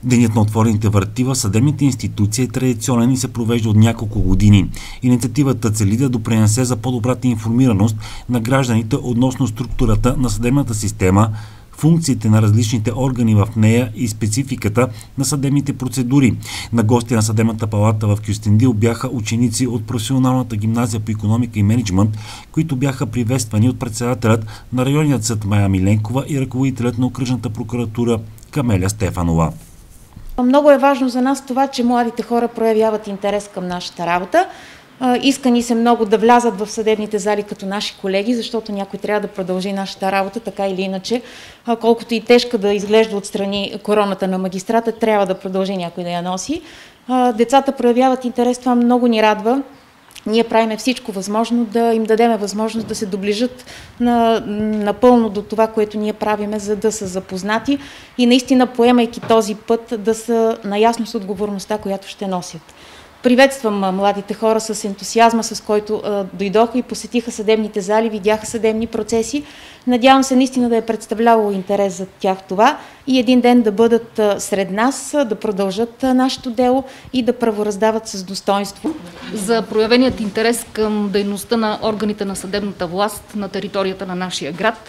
Денят на отворените врати в съдебните институции е традиционен и се провежда от няколко години. Инициативата цели да допринесе за по-добрата информираност на гражданите относно структурата на съдебната система, функциите на различните органи в нея и спецификата на съдебните процедури. На гости на Съдебната палата в Кюстендил бяха ученици от професионалната гимназия по икономика и мениджмънт, които бяха приветствани от председателят на районният съд Мая Миленкова и ръководителят на окръжната прокуратура Камеля Стефанова. Много е важно за нас това, че младите хора проявяват интерес към нашата работа. Иска ни се много да влязат в съдебните зали като наши колеги, защото някой трябва да продължи нашата работа, така или иначе. Колкото и тежка да изглежда отстрани короната на магистрата, трябва да продължи някой да я носи. Децата проявяват интерес, това много ни радва. Ние правим всичко възможно да им дадем възможност да се доближат напълно до това, което ние правиме, за да са запознати и наистина, поемайки този път, да са наясно с отговорността, която ще носят. Приветствам младите хора с ентусиазма, с който дойдоха и посетиха съдебните зали, видяха съдебни процеси. Надявам се наистина да е представлявало интерес за тях това и един ден да бъдат сред нас, да продължат нашето дело и да правораздават с достоинство. За проявеният интерес към дейността на органите на съдебната власт на територията на нашия град,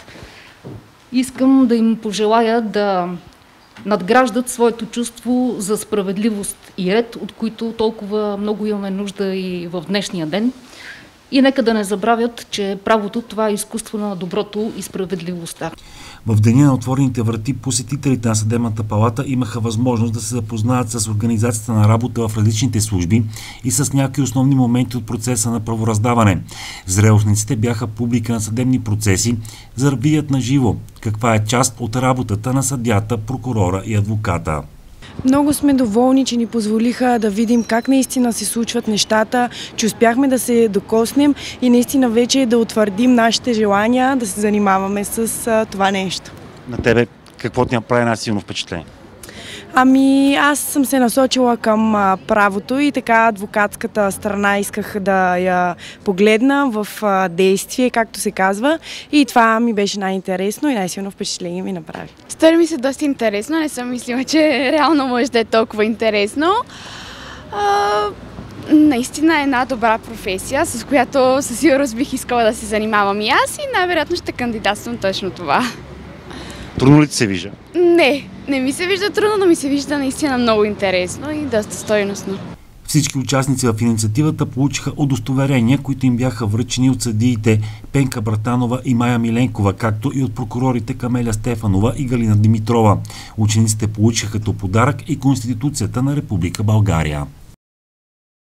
искам да им пожелая да надграждат своето чувство за справедливост и ред, от които толкова много имаме нужда и в днешния ден. И нека да не забравят, че правото това е изкуство на доброто и справедливостта. В деня на отворените врати посетителите на Съдебната палата имаха възможност да се запознаят с организацията на работа в различните служби и с някои основни моменти от процеса на правораздаване. Зрелостниците бяха публика на съдебни процеси, за да видят на живо каква е част от работата на съдията, прокурора и адвоката. Много сме доволни, че ни позволиха да видим как наистина се случват нещата, че успяхме да се докоснем и наистина вече да утвърдим нашите желания да се занимаваме с това нещо. На тебе какво ти направи най-силно впечатление? Аз съм се насочила към правото и така адвокатската страна исках да я погледна в действие, както се казва. И това ми беше най-интересно и най-силно впечатление ми направи. Стори ми се доста интересно, не съм мислила, че реално може да е толкова интересно. Наистина е една добра професия, с която със сигурност бих искала да се занимавам и аз и най-вероятно ще кандидатствам точно това. Трудно ли ти се вижда? Не ми се вижда трудно, но ми се вижда наистина много интересно и доста стойностно. Всички участници в инициативата получиха удостоверения, които им бяха връчени от съдиите Пенка Братанова и Мая Миленкова, както и от прокурорите Камеля Стефанова и Галина Димитрова. Учениците получиха като подарък и Конституцията на Република България.